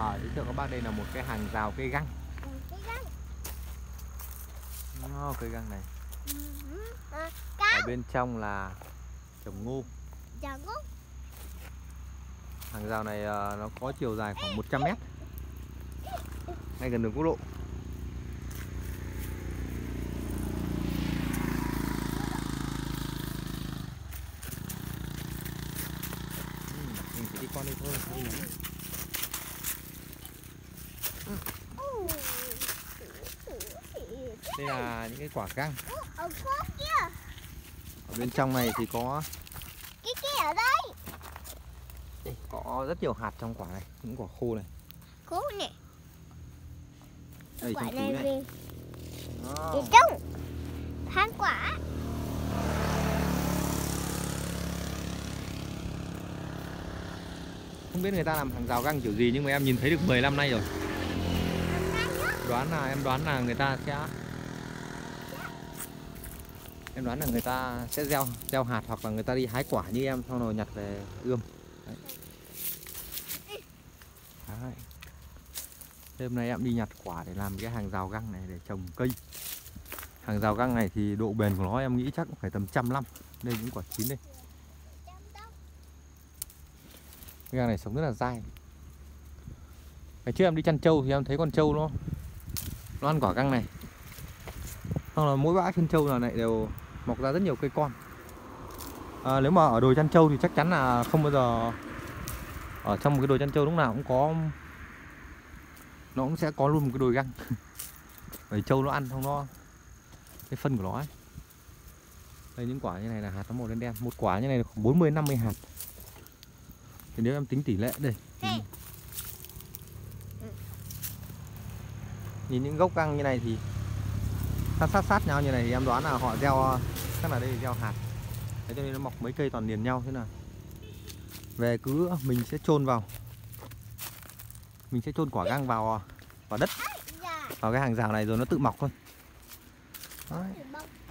Giới thiệu các bác đây là một cái hàng rào cây găng. Cây găng. Cây găng này. Cao. Ở bên trong là trồng ngô. Trồng ngô. Hàng rào này nó có chiều dài khoảng 100 mét, ngay gần đường quốc lộ. Mình sẽ đi con đi thôi. Đây là những cái quả găng. Ở phố kia. Ở bên trong này thì có Cái kia ở đây. đây, có rất nhiều hạt trong quả này, những quả khô này. Khô nè. Đây Quả trong túi này này. về. Đó. Để trông. Than quả. Không biết người ta làm hàng rào găng kiểu gì nhưng mà em nhìn thấy được 10 năm nay rồi. Em đoán là người ta sẽ gieo hạt hoặc là người ta đi hái quả như em xong rồi nhặt về ươm. Đấy. Đấy. Hôm nay em đi nhặt quả để làm cái hàng rào găng này để trồng cây. Hàng rào găng này thì độ bền của nó em nghĩ chắc cũng phải tầm 100 năm. Đây những quả chín đây. Cái găng này sống rất là dai. Ngày trước em đi chăn trâu thì em thấy con trâu nó ăn quả găng này. Xong là mỗi bãi chân trâu là lại đều mọc ra rất nhiều cây con. Nếu mà ở đồi chăn trâu thì chắc chắn là không bao giờ ở trong một cái đồi chăn trâu lúc nào cũng có, nó cũng sẽ có luôn một cái đồi găng. Bởi trâu nó ăn không, nó cái phân của nó ấy. Đây những quả như này là hạt nó màu đen đen, một quả như này là khoảng 40-50 hạt. Thì nếu em tính tỷ lệ đây. Nhìn những gốc găng như này thì sát nhau như này thì em đoán là họ gieo, chắc là đây là gieo hạt. Thế cho nên nó mọc mấy cây toàn liền nhau thế nào. Về cứ mình sẽ chôn vào. Mình sẽ chôn quả găng vào đất, vào cái hàng rào này rồi nó tự mọc thôi. Đấy.